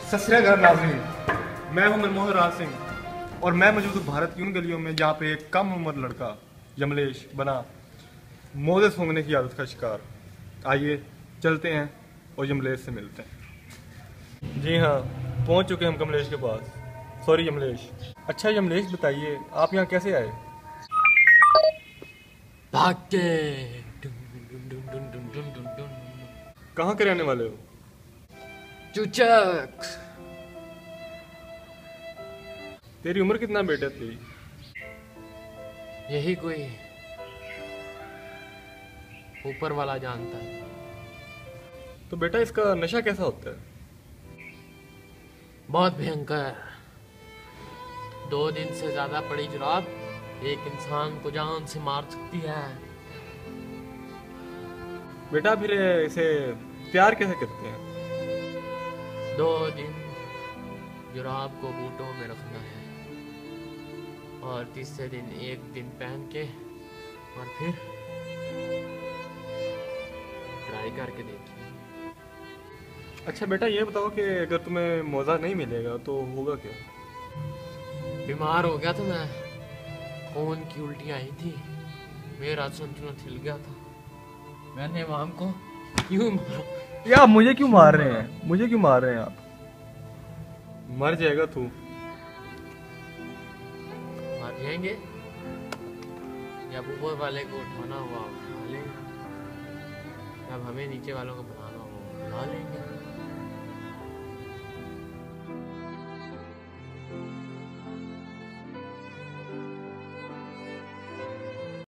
सत श्री अकाल नाज़रीन, मैं हूं मनमोहन राज सिंह और मैं मौजूद हूं भारत की उन गलियों में जहां पे एक कम उम्र लड़का यमलेश बना मोजे सूंघने की आदत का शिकार। आइए चलते हैं और यमलेश से मिलते हैं। जी हाँ, पहुंच चुके हैं हम कमलेश के पास। सॉरी यमलेश। अच्छा यमलेश, बताइए आप यहाँ कैसे आए? भाग के डुन डुन डुन डुन डुन डुन डुन डुन। कहाँ के रहने वाले हो? चूचक। तेरी उम्र कितना बेटा तेरी? यही कोई ऊपर वाला जानता है। तो बेटा इसका नशा कैसा होता है? बहुत भयंकर। 2 दिन से ज्यादा पड़ी जुराब एक इंसान को जान से मार सकती है। बेटा फिर इसे प्यार कैसे करते हैं? 2 दिन जुराब को बूटों में रखना है और तीसरे दिन 1 दिन पहन के और फिर ट्राई करके देखिए। अच्छा बेटा ये बताओ कि अगर तुम्हें मोजा नहीं मिलेगा तो होगा क्या? बीमार हो गया था मैं, खून की उल्टी आई थी, मेरा संतुलन हिल गया था, मैंने माम को क्यों मारा? यार मुझे क्यों मार रहे हैं? मुझे क्यों मार रहे हैं आप? मर जाएगा तू। मार जाएंगे? जब ऊपर वाले को उठाना हुआ उठा लेंगे, जब हमें नीचे वालों को बुलाना हुआ बुला लेंगे।